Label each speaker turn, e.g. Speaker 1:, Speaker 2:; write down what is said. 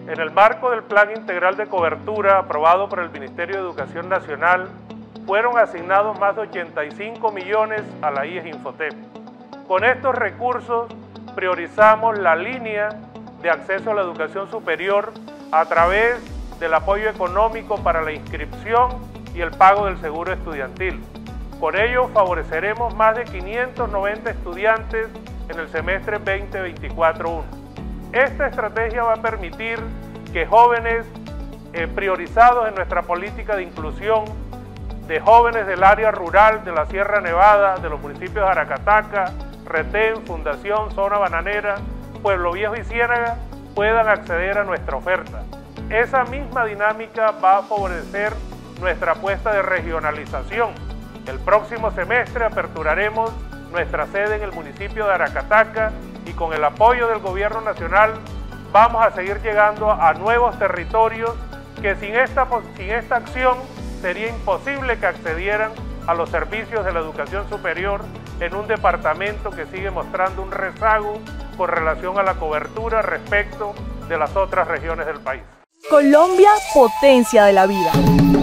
Speaker 1: En el marco del Plan Integral de Cobertura aprobado por el Ministerio de Educación Nacional, fueron asignados más de 85 millones a la IES Infotep. Con estos recursos priorizamos la línea de acceso a la educación superior a través del apoyo económico para la inscripción y el pago del seguro estudiantil. Con ello favoreceremos más de 590 estudiantes en el semestre 2024-1. Esta estrategia va a permitir que jóvenes priorizados en nuestra política de inclusión, de jóvenes del área rural, de la Sierra Nevada, de los municipios de Aracataca, Retén, Fundación, Zona Bananera, Pueblo Viejo y Ciénaga, puedan acceder a nuestra oferta. Esa misma dinámica va a favorecer nuestra apuesta de regionalización. El próximo semestre aperturaremos nuestra sede en el municipio de Aracataca y con el apoyo del Gobierno Nacional vamos a seguir llegando a nuevos territorios que sin esta acción sería imposible que accedieran a los servicios de la educación superior en un departamento que sigue mostrando un rezago con relación a la cobertura respecto de las otras regiones del país.
Speaker 2: Colombia, potencia de la vida.